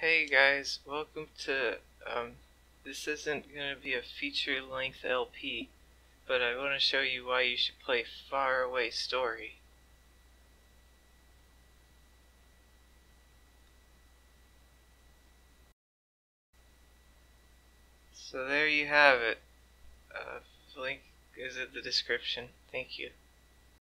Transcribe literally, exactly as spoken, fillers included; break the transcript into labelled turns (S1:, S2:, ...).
S1: Hey guys, welcome to, um, this isn't going to be a feature-length L P, but I want to show you why you should play Far Away Story. So there you have it. Uh, the link is in the description. Thank you.